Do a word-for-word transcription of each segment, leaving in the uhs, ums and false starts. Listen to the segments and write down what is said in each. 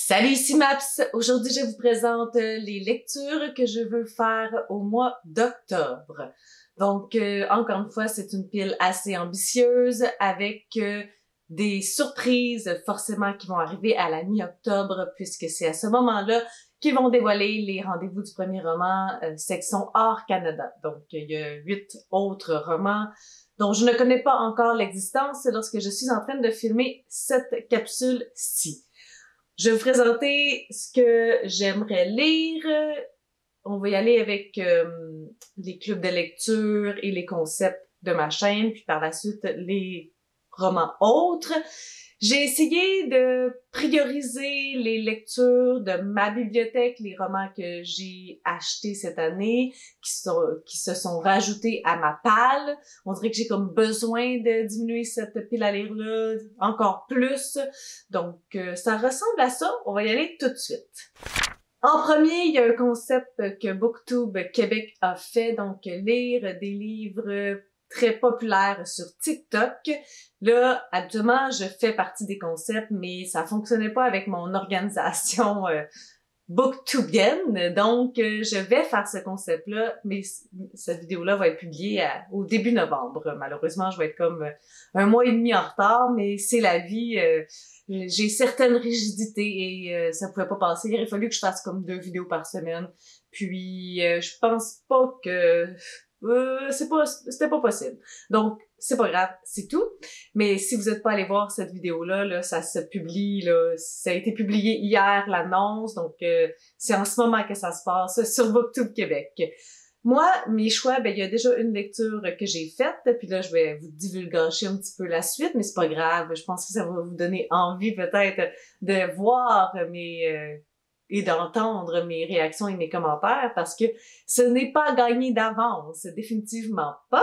Salut, ici Maps! Aujourd'hui, je vous présente les lectures que je veux faire au mois d'octobre. Donc, euh, encore une fois, c'est une pile assez ambitieuse avec euh, des surprises forcément qui vont arriver à la mi-octobre puisque c'est à ce moment-là qu'ils vont dévoiler les rendez-vous du premier roman euh, section hors Canada. Donc, il y a huit autres romans dont je ne connais pas encore l'existence lorsque je suis en train de filmer cette capsule-ci. Je vais vous présenter ce que j'aimerais lire. On va y aller avec euh, les clubs de lecture et les concepts de ma chaîne, puis par la suite les romans autres. J'ai essayé de prioriser les lectures de ma bibliothèque, les romans que j'ai achetés cette année, qui, sont, qui se sont rajoutés à ma palle. On dirait que j'ai comme besoin de diminuer cette pile à lire-là encore plus. Donc, euh, ça ressemble à ça. On va y aller tout de suite. En premier, il y a un concept que BookTube Québec a fait, donc lire des livres très populaire sur TikTok. Là, actuellement, je fais partie des concepts, mais ça fonctionnait pas avec mon organisation euh, booktubienne. Donc, euh, je vais faire ce concept-là, mais cette vidéo-là va être publiée à, au début novembre. Malheureusement, je vais être comme euh, un mois et demi en retard, mais c'est la vie. Euh, j'ai certaines rigidités et euh, ça pouvait pas passer. Il a fallu que je fasse comme deux vidéos par semaine. Puis, euh, je pense pas que... Euh, c'est pas, c'était pas possible. Donc, c'est pas grave, c'est tout. Mais si vous êtes pas allé voir cette vidéo-là, là, ça se publie, là, ça a été publié hier, l'annonce, donc euh, c'est en ce moment que ça se passe sur BookTube Québec. Moi, mes choix, ben il y a déjà une lecture que j'ai faite, puis là, je vais vous divulgacher un petit peu la suite, mais c'est pas grave, je pense que ça va vous donner envie peut-être de voir mes... Euh, et d'entendre mes réactions et mes commentaires parce que ce n'est pas gagné d'avance, définitivement pas.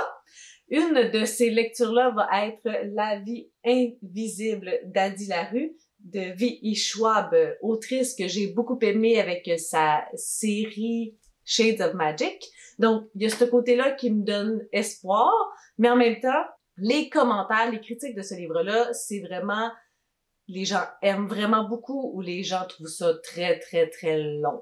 Une de ces lectures-là va être La vie invisible d'Adi Larue de V E Schwab, autrice que j'ai beaucoup aimée avec sa série Shades of Magic. Donc, il y a ce côté-là qui me donne espoir, mais en même temps, les commentaires, les critiques de ce livre-là, c'est vraiment... les gens aiment vraiment beaucoup ou les gens trouvent ça très, très, très long.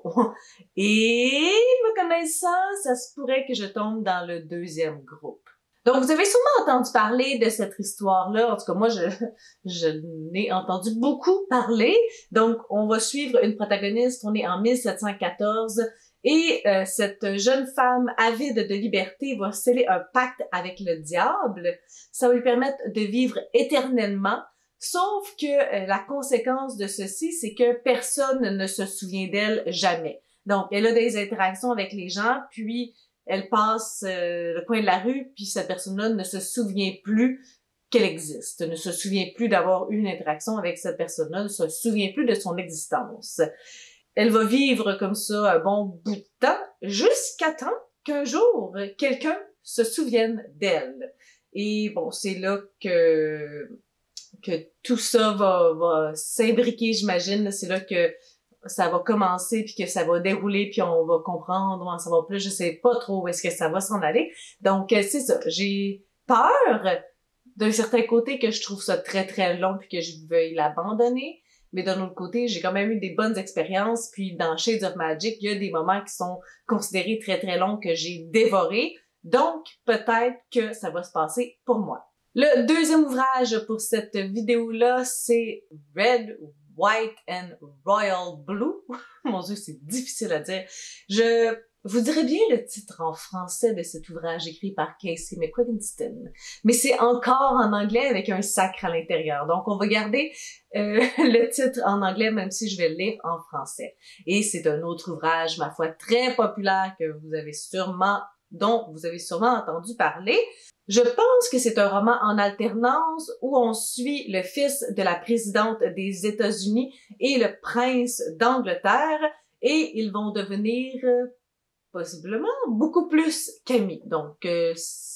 Et me connaissant, ça se pourrait que je tombe dans le deuxième groupe. Donc, vous avez sûrement entendu parler de cette histoire-là. En tout cas, moi, je, je n'ai entendu beaucoup parler. Donc, on va suivre une protagoniste. On est en mille sept cent quatorze. Et euh, cette jeune femme avide de liberté va sceller un pacte avec le diable. Ça va lui permettre de vivre éternellement. Sauf que euh, la conséquence de ceci, c'est que personne ne se souvient d'elle jamais. Donc, elle a des interactions avec les gens, puis elle passe euh, le coin de la rue, puis cette personne-là ne se souvient plus qu'elle existe, ne se souvient plus d'avoir eu une interaction avec cette personne-là, ne se souvient plus de son existence. Elle va vivre comme ça un bon bout de temps, jusqu'à temps qu'un jour, quelqu'un se souvienne d'elle. Et bon, c'est là que... que tout ça va, va s'imbriquer, j'imagine. C'est là que ça va commencer, puis que ça va dérouler, puis on va comprendre, on s'en va plus. Je sais pas trop où est-ce que ça va s'en aller. Donc, c'est ça. J'ai peur d'un certain côté que je trouve ça très, très long, puis que je veuille l'abandonner. Mais d'un autre côté, j'ai quand même eu des bonnes expériences. Puis dans Shades of Magic, il y a des moments qui sont considérés très, très longs que j'ai dévorés. Donc, peut-être que ça va se passer pour moi. Le deuxième ouvrage pour cette vidéo-là, c'est Red, White and Royal Blue. Mon Dieu, c'est difficile à dire. Je vous dirais bien le titre en français de cet ouvrage écrit par Casey McQuigginston, mais c'est encore en anglais avec un sacre à l'intérieur. Donc, on va garder euh, le titre en anglais, même si je vais le lire en français. Et c'est un autre ouvrage, ma foi, très populaire que vous avez sûrement, dont vous avez sûrement entendu parler. Je pense que c'est un roman en alternance où on suit le fils de la présidente des États-Unis et le prince d'Angleterre et ils vont devenir euh, possiblement beaucoup plus qu'amis. Donc, euh,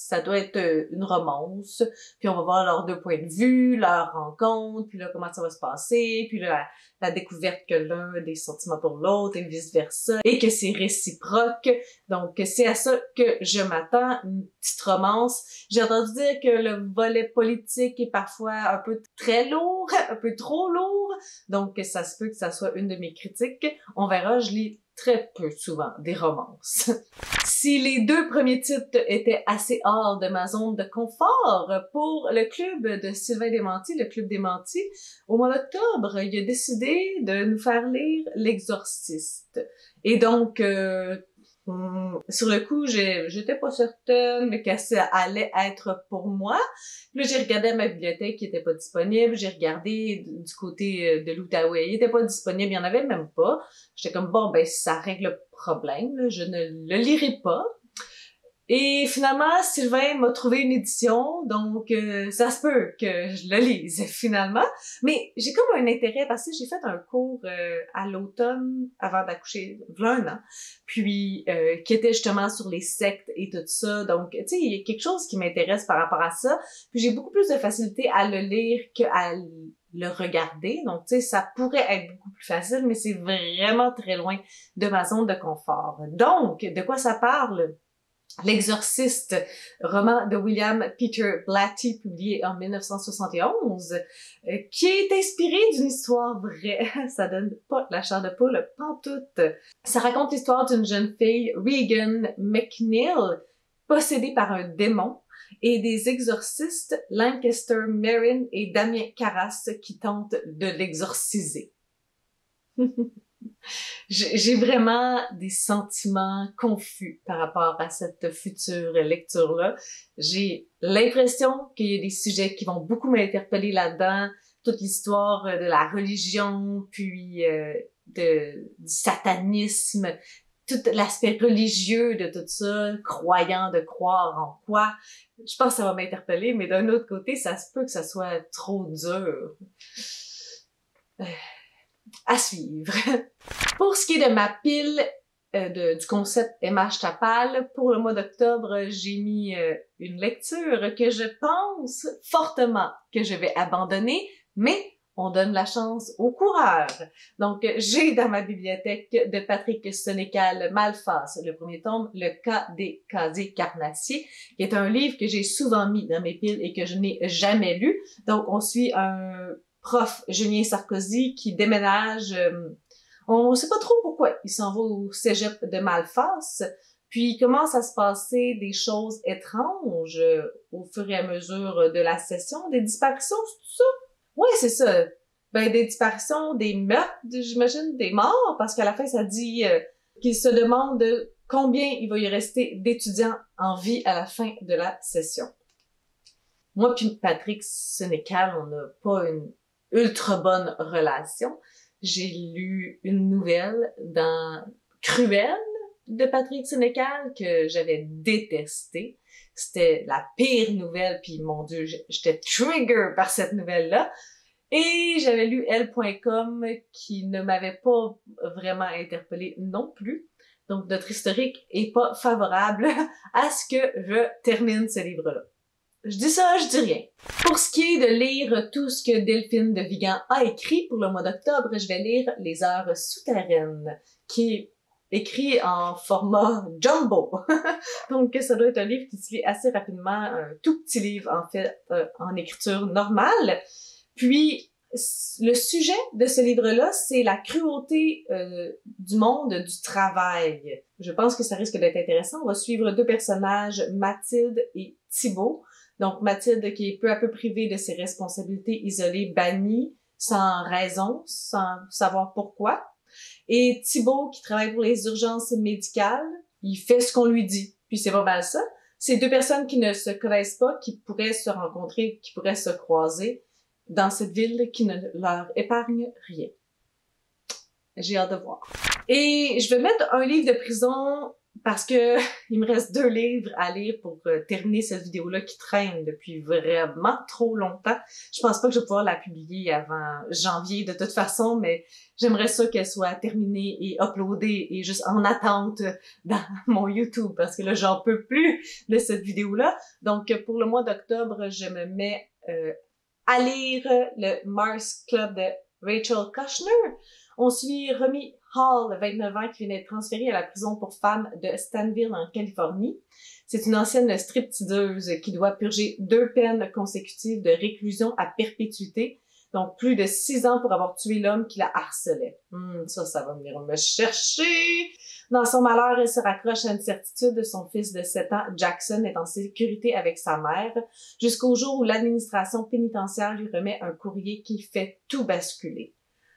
ça doit être euh, une romance, puis on va voir leurs deux points de vue, leur rencontre, puis là, comment ça va se passer, puis là, la, la découverte que l'un a des sentiments pour l'autre, et vice-versa, et que c'est réciproque. Donc, c'est à ça que je m'attends, une petite romance. J'ai entendu dire que le volet politique est parfois un peu très lourd, un peu trop lourd, donc ça se peut que ça soit une de mes critiques. On verra, je lis très peu souvent des romances. Si les deux premiers titres étaient assez hors de ma zone de confort, pour le club de Sylvain Desmentis, le club Desmentis, au mois d'octobre, il a décidé de nous faire lire L'Exorciste. Et donc, euh, Hum, sur le coup, j'étais pas certaine que ça allait être pour moi. Puis là, j'ai regardé à ma bibliothèque qui était pas disponible. J'ai regardé du côté de l'Outaouais, il était pas disponible, il y en avait même pas. J'étais comme, bon, ben, ça règle le problème, là, je ne le lirai pas. Et finalement, Sylvain m'a trouvé une édition, donc euh, ça se peut que je le lise finalement. Mais j'ai comme un intérêt parce que j'ai fait un cours euh, à l'automne avant d'accoucher, v'là un an, puis euh, qui était justement sur les sectes et tout ça. Donc, tu sais, il y a quelque chose qui m'intéresse par rapport à ça. Puis j'ai beaucoup plus de facilité à le lire qu'à le regarder. Donc, tu sais, ça pourrait être beaucoup plus facile, mais c'est vraiment très loin de ma zone de confort. Donc, de quoi ça parle? L'Exorciste, roman de William Peter Blatty, publié en mille neuf cent soixante et onze, euh, qui est inspiré d'une histoire vraie. Ça donne pas la chair de poule, pantoute. Ça raconte l'histoire d'une jeune fille, Regan McNeil, possédée par un démon, et des exorcistes, Lancaster Merrin et Damien Carras, qui tentent de l'exorciser. J'ai vraiment des sentiments confus par rapport à cette future lecture-là. J'ai l'impression qu'il y a des sujets qui vont beaucoup m'interpeller là-dedans, toute l'histoire de la religion, puis euh, de, du satanisme, tout l'aspect religieux de tout ça, croyant de croire en quoi. Je pense que ça va m'interpeller, mais d'un autre côté, ça se peut que ça soit trop dur. Euh... À suivre. Pour ce qui est de ma pile euh, de, du concept M H Tapal, pour le mois d'octobre, j'ai mis euh, une lecture que je pense fortement que je vais abandonner, mais on donne la chance au coureur. Donc, j'ai dans ma bibliothèque de Patrick Sénécal Malface, le premier tome, Le cas des casiers carnassiers, qui est un livre que j'ai souvent mis dans mes piles et que je n'ai jamais lu. Donc, on suit un prof, Julien Sarkozy, qui déménage, euh, on sait pas trop pourquoi, il s'en va au cégep de Malface, puis il commence à se passer des choses étranges euh, au fur et à mesure de la session, des disparitions, c'est tout ça? Ouais, c'est ça. Ben, des disparitions, des meurtres, j'imagine, des morts, parce qu'à la fin, ça dit euh, qu'il se demande combien il va y rester d'étudiants en vie à la fin de la session. Moi puis Patrick Sénécal, on n'a pas une ultra bonne relation. J'ai lu une nouvelle dans Cruel de Patrick Sénécal que j'avais détestée. C'était la pire nouvelle, puis mon Dieu, j'étais trigger par cette nouvelle-là. Et j'avais lu elle point com qui ne m'avait pas vraiment interpellée non plus. Donc notre historique est pas favorable à ce que je termine ce livre-là. Je dis ça, je dis rien. Pour ce qui est de lire tout ce que Delphine de Vigan a écrit pour le mois d'octobre, je vais lire Les Heures souterraines, qui est écrit en format jumbo. Donc, ça doit être un livre qui se lit assez rapidement, un tout petit livre, en fait, euh, en écriture normale. Puis, le sujet de ce livre-là, c'est la cruauté euh, du monde du travail. Je pense que ça risque d'être intéressant. On va suivre deux personnages, Mathilde et Thibaut. Donc, Mathilde qui est peu à peu privée de ses responsabilités, isolée, bannie, sans raison, sans savoir pourquoi. Et Thibaut qui travaille pour les urgences médicales, il fait ce qu'on lui dit. Puis c'est pas mal ça. C'est deux personnes qui ne se connaissent pas, qui pourraient se rencontrer, qui pourraient se croiser dans cette ville qui ne leur épargne rien. J'ai hâte de voir. Et je vais mettre un livre de prison parce que il me reste deux livres à lire pour euh, terminer cette vidéo-là qui traîne depuis vraiment trop longtemps. Je pense pas que je vais pouvoir la publier avant janvier de toute façon, mais j'aimerais ça qu'elle soit terminée et uploadée et juste en attente dans mon YouTube parce que là, j'en peux plus de cette vidéo-là. Donc, pour le mois d'octobre, je me mets euh, à lire le Mars Club de Rachel Kushner. On suit Romy Hall, vingt-neuf ans, qui vient d'être transférée à la prison pour femmes de Stanville, en Californie. C'est une ancienne stripteaseuse qui doit purger deux peines consécutives de réclusion à perpétuité, donc plus de six ans pour avoir tué l'homme qui la harcelait. Hum, ça, ça va venir me chercher! Dans son malheur, elle se raccroche à une certitude de son fils de sept ans, Jackson, est en sécurité avec sa mère, jusqu'au jour où l'administration pénitentiaire lui remet un courrier qui fait tout basculer.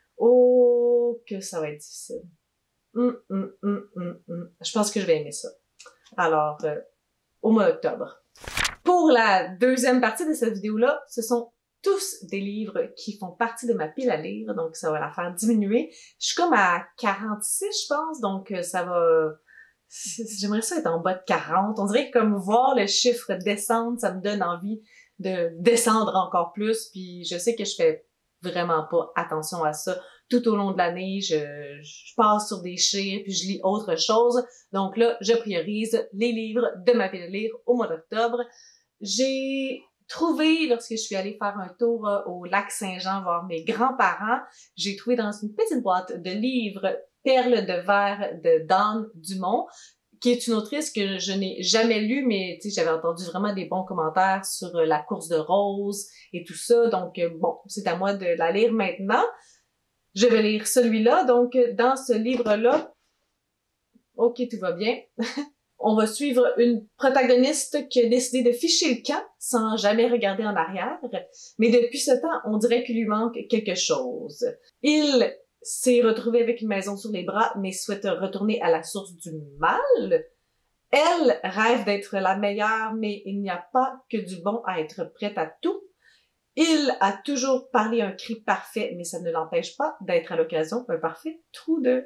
Oh, que ça va être difficile. Hum, hum, hum, hum, hum. Je pense que je vais aimer ça. Alors, euh, au mois d'octobre. Pour la deuxième partie de cette vidéo-là, ce sont tous des livres qui font partie de ma pile à lire, donc ça va la faire diminuer. Je suis comme à quarante-six, je pense, donc ça va... J'aimerais ça être en bas de quarante. On dirait que comme voir le chiffre descendre, ça me donne envie de descendre encore plus, puis je sais que je fais vraiment pas attention à ça. Tout au long de l'année, je, je passe sur des chiffres, puis je lis autre chose. Donc là, je priorise les livres de ma pile à lire au mois d'octobre. J'ai trouvé, lorsque je suis allée faire un tour au lac Saint-Jean voir mes grands-parents, j'ai trouvé dans une petite boîte de livres Perles de verre de Dawn Dumont, qui est une autrice que je n'ai jamais lue, mais tu sais, j'avais entendu vraiment des bons commentaires sur la course de Rose et tout ça. Donc, bon, c'est à moi de la lire maintenant. Je vais lire celui-là. Donc, dans ce livre-là, ok, tout va bien. On va suivre une protagoniste qui a décidé de ficher le camp sans jamais regarder en arrière. Mais depuis ce temps, on dirait qu'il lui manque quelque chose. Il s'est retrouvé avec une maison sur les bras, mais souhaite retourner à la source du mal. Elle rêve d'être la meilleure, mais il n'y a pas que du bon à être prête à tout. Il a toujours parlé un cri parfait, mais ça ne l'empêche pas d'être à l'occasion un parfait trou de...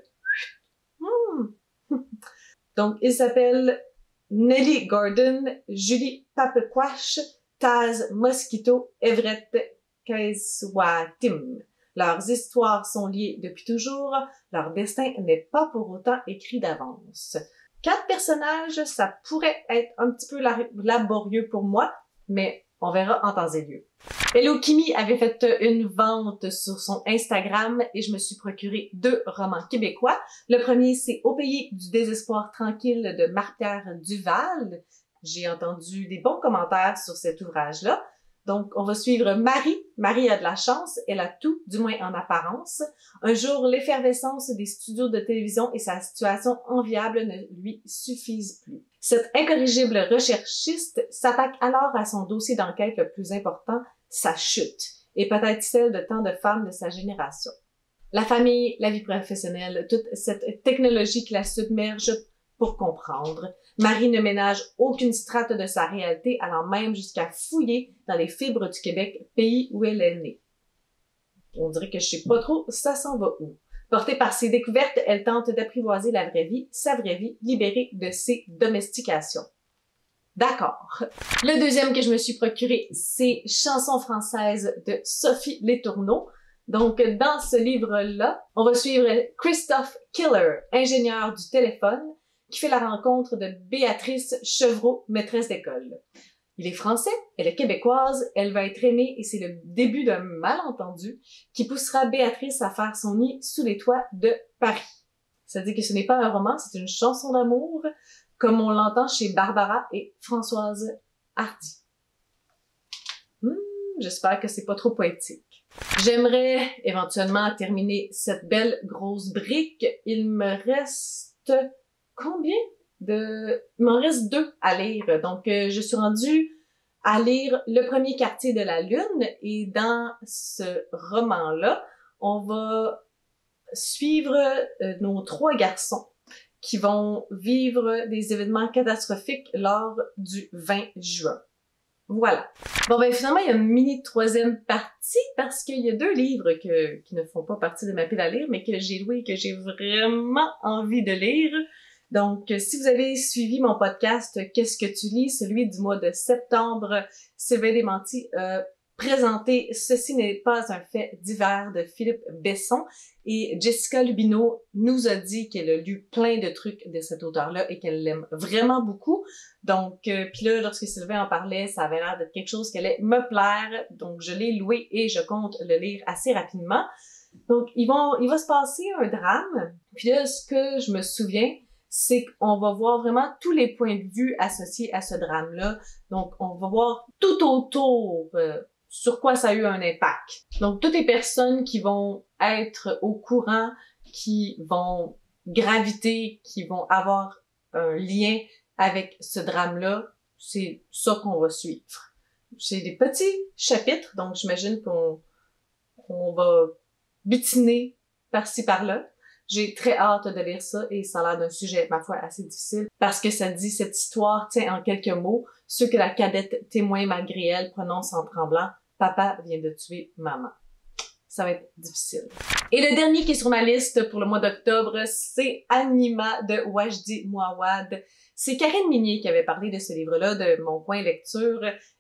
Hmm. Donc, il s'appelle Nellie Gordon, Julie Papequash, Taz Mosquito, Everett Kaiswatim. Leurs histoires sont liées depuis toujours, leur destin n'est pas pour autant écrit d'avance. Quatre personnages, ça pourrait être un petit peu laborieux pour moi, mais on verra en temps et lieu. Hello Kimi avait fait une vente sur son Instagram et je me suis procuré deux romans québécois. Le premier, c'est Au pays du désespoir tranquille de Marc-Pierre Duval. J'ai entendu des bons commentaires sur cet ouvrage-là. Donc, on va suivre Marie. Marie a de la chance, elle a tout, du moins en apparence. Un jour, l'effervescence des studios de télévision et sa situation enviable ne lui suffisent plus. Cette incorrigible recherchiste s'attaque alors à son dossier d'enquête le plus important, sa chute, et peut-être celle de tant de femmes de sa génération. La famille, la vie professionnelle, toute cette technologie qui la submerge pour comprendre. Marie ne ménage aucune strate de sa réalité, allant même jusqu'à fouiller dans les fibres du Québec, pays où elle est née. On dirait que je sais pas trop, ça s'en va où. Portée par ses découvertes, elle tente d'apprivoiser la vraie vie, sa vraie vie, libérée de ses domestications. D'accord. Le deuxième que je me suis procuré, c'est Chansons françaises de Sophie Letourneau. Donc, dans ce livre-là, on va suivre Christophe Killer, ingénieur du téléphone, qui fait la rencontre de Béatrice Chevreau, maîtresse d'école. Il est français, elle est québécoise, elle va être aimée et c'est le début d'un malentendu qui poussera Béatrice à faire son nid sous les toits de Paris. Ça dit que ce n'est pas un roman, c'est une chanson d'amour, comme on l'entend chez Barbara et Françoise Hardy. Hmm, j'espère que c'est pas trop poétique. J'aimerais éventuellement terminer cette belle grosse brique. Il me reste combien de... Il m'en reste deux à lire. Donc, euh, je suis rendue à lire Le premier quartier de la lune et dans ce roman-là, on va suivre euh, nos trois garçons qui vont vivre des événements catastrophiques lors du vingt juin. Voilà. Bon, ben finalement, il y a une mini troisième partie parce qu'il y a deux livres que, qui ne font pas partie de ma pile à lire, mais que j'ai loué et que j'ai vraiment envie de lire. Donc, si vous avez suivi mon podcast « Qu'est-ce que tu lis?», celui du mois de septembre, Sylvain Desmenti a présenté « Ceci n'est pas un fait divers » de Philippe Besson, et Jessica Lubino nous a dit qu'elle a lu plein de trucs de cet auteur-là et qu'elle l'aime vraiment beaucoup. Donc, euh, puis là, lorsque Sylvain en parlait, ça avait l'air d'être quelque chose qui allait me plaire. Donc, je l'ai loué et je compte le lire assez rapidement. Donc, ils vont, il va se passer un drame. Puis là, ce que je me souviens, c'est qu'on va voir vraiment tous les points de vue associés à ce drame-là. Donc, on va voir tout autour euh, sur quoi ça a eu un impact. Donc, toutes les personnes qui vont être au courant, qui vont graviter, qui vont avoir un lien avec ce drame-là, c'est ça qu'on va suivre. C'est des petits chapitres, donc j'imagine qu'on on va butiner par-ci par-là. J'ai très hâte de lire ça et ça a l'air d'un sujet, ma foi, assez difficile parce que ça dit cette histoire tient en quelques mots ce que la cadette témoin malgré elle prononce en tremblant. Papa vient de tuer maman. Ça va être difficile. Et le dernier qui est sur ma liste pour le mois d'octobre, c'est Anima de Wajdi Mouawad. C'est Karine Minier qui avait parlé de ce livre-là, de Mon Coin Lecture,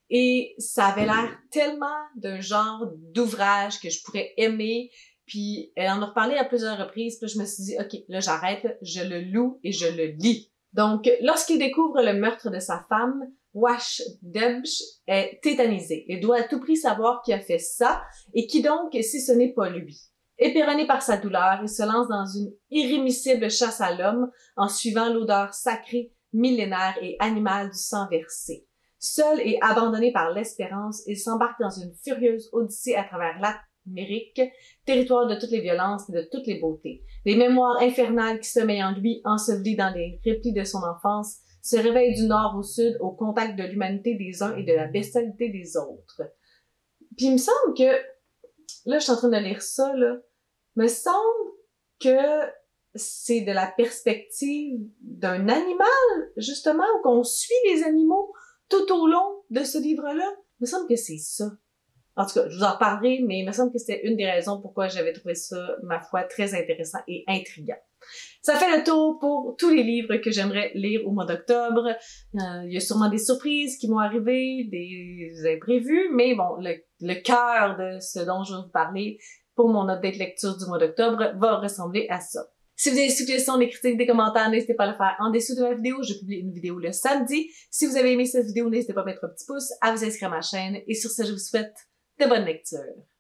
et ça avait l'air tellement d'un genre d'ouvrage que je pourrais aimer. Puis elle en a reparlé à plusieurs reprises, puis je me suis dit, OK, là j'arrête, je le loue et je le lis. Donc, lorsqu'il découvre le meurtre de sa femme, Wash Debsh est tétanisé. Il doit à tout prix savoir qui a fait ça et qui donc, si ce n'est pas lui. Éperonné par sa douleur, il se lance dans une irrémissible chasse à l'homme en suivant l'odeur sacrée, millénaire et animale du sang versé. Seul et abandonné par l'espérance, il s'embarque dans une furieuse odyssée à travers l'Amérique, territoire de toutes les violences et de toutes les beautés. Les mémoires infernales qui sommeillent en lui, ensevelies dans les replis de son enfance, se réveillent du nord au sud au contact de l'humanité des uns et de la bestialité des autres. Puis il me semble que, là je suis en train de lire ça, là, me semble que c'est de la perspective d'un animal, justement, où qu'on suit les animaux tout au long de ce livre-là. Il me semble que c'est ça. En tout cas, je vous en reparlerai, mais il me semble que c'était une des raisons pourquoi j'avais trouvé ça, ma foi, très intéressant et intriguant. Ça fait le tour pour tous les livres que j'aimerais lire au mois d'octobre. Euh, il y a sûrement des surprises qui vont arriver, des imprévus, mais bon, le, le cœur de ce dont je vais vous parler pour mon update lecture du mois d'octobre va ressembler à ça. Si vous avez des suggestions, des critiques, des commentaires, n'hésitez pas à le faire en dessous de ma vidéo. Je publie une vidéo le samedi. Si vous avez aimé cette vidéo, n'hésitez pas à mettre un petit pouce, à vous inscrire à ma chaîne. Et sur ce, je vous souhaite de bonnes lectures.